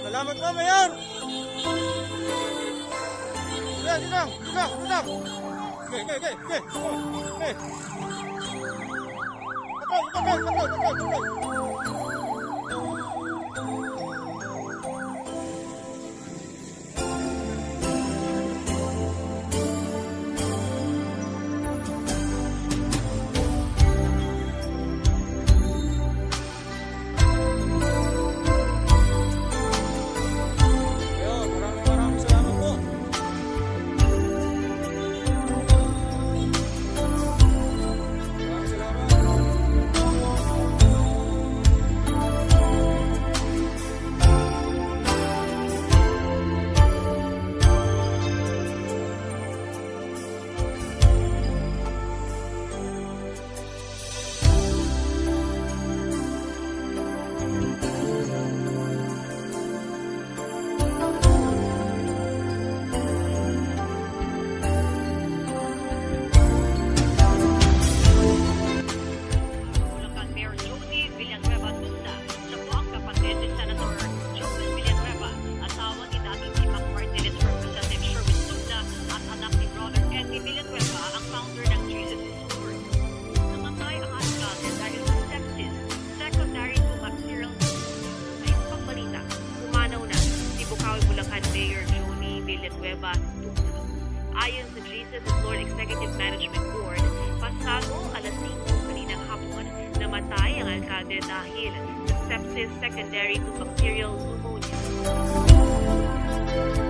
Salamat po, Mayor! Dinang! Okay. Mayor Joni Villanueva Tugna, siya po ang kapatid ni Senator JIL Villanueva, asawa ni dating Chief Martinez Representative Sherwin Tugna at anak ni Brother Eddie Villanueva, ang founder ng JIL First. Namatay ang alkalde dahil sa sepsis, secondary to bacterial disease. Sa isang balita, umanaw na si Bocaue, Bulacan Mayor Joni Villanueva Tugna. Ayon sa Jesus and Lord Executive Management Board, pasado alas 5 kaninang hapon, namatay ang alkalde dahil sa sepsis secondary to bacterial pneumonia.